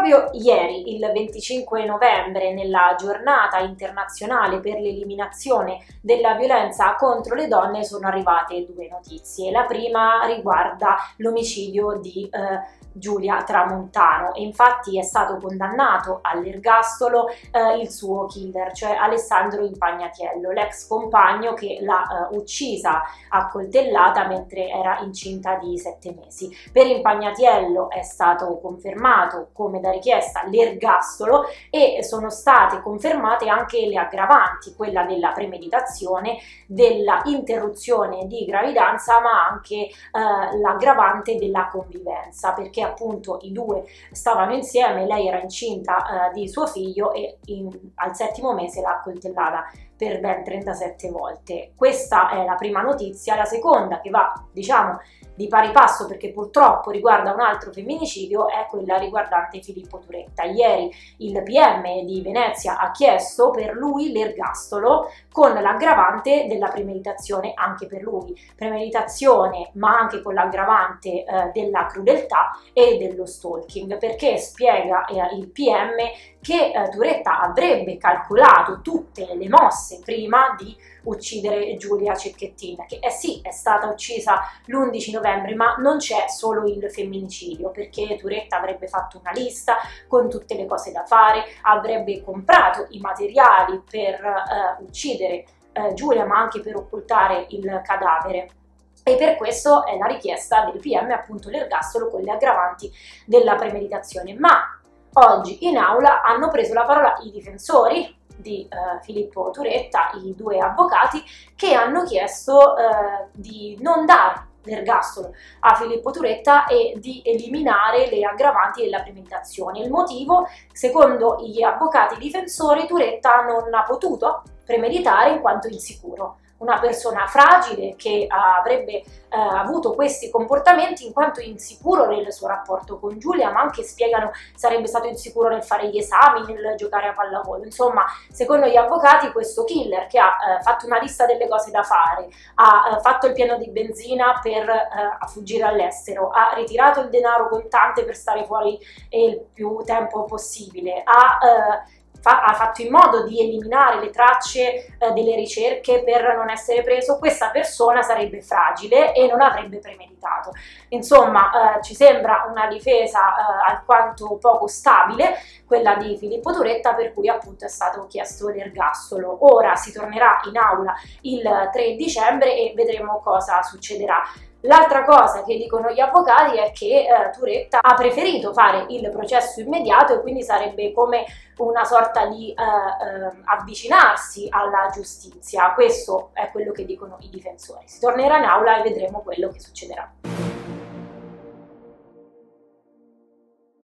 Proprio ieri, il 25 novembre, nella giornata internazionale per l'eliminazione della violenza contro le donne, sono arrivate due notizie. La prima riguarda l'omicidio di Giulia Tramontano, e infatti è stato condannato all'ergastolo il suo killer, cioè Alessandro Impagnatiello, l'ex compagno che l'ha uccisa a coltellata mentre era incinta di 7 mesi. Per Impagnatiello è stato confermato, come da richiesta, l'ergastolo, e sono state confermate anche le aggravanti, quella della premeditazione, della interruzione di gravidanza, ma anche l'aggravante della convivenza, perché appunto i due stavano insieme, lei era incinta di suo figlio e al 7° mese l'ha coltellata per ben 37 volte. Questa è la prima notizia. La seconda, che va, diciamo, di pari passo perché purtroppo riguarda un altro femminicidio, è quella riguardante Filippo Turetta. Ieri il PM di Venezia ha chiesto per lui l'ergastolo con l'aggravante della premeditazione anche per lui. Premeditazione ma anche con l'aggravante della crudeltà e dello stalking, perché spiega il PM che Turetta avrebbe calcolato tutte le mosse prima di uccidere Giulia Cecchettin, che sì, è stata uccisa l'11 novembre, ma non c'è solo il femminicidio, perché Turetta avrebbe fatto una lista con tutte le cose da fare, avrebbe comprato i materiali per uccidere Giulia, ma anche per occultare il cadavere. E per questo è la richiesta del PM, appunto l'ergastolo con le aggravanti della premeditazione. Ma oggi in aula hanno preso la parola i difensori di Filippo Turetta, i due avvocati, che hanno chiesto di non dare l'ergastolo a Filippo Turetta e di eliminare le aggravanti della premeditazione. Il motivo, secondo gli avvocati difensori, Turetta non ha potuto premeditare in quanto insicuro. Una persona fragile che avrebbe avuto questi comportamenti in quanto insicuro nel suo rapporto con Giulia, ma anche, spiegano, sarebbe stato insicuro nel fare gli esami, nel giocare a pallavolo. Insomma, secondo gli avvocati, questo killer che ha fatto una lista delle cose da fare, ha fatto il pieno di benzina per fuggire all'estero, ha ritirato il denaro contante per stare fuori il più tempo possibile, ha fatto in modo di eliminare le tracce delle ricerche per non essere preso, questa persona sarebbe fragile e non avrebbe premeditato. Insomma, ci sembra una difesa alquanto poco stabile, quella di Filippo Turetta, per cui appunto è stato chiesto l'ergastolo. Ora si tornerà in aula il 3 dicembre e vedremo cosa succederà. L'altra cosa che dicono gli avvocati è che Turetta ha preferito fare il processo immediato e quindi sarebbe come una sorta di avvicinarsi alla giustizia. Questo è quello che dicono i difensori. Si tornerà in aula e vedremo quello che succederà.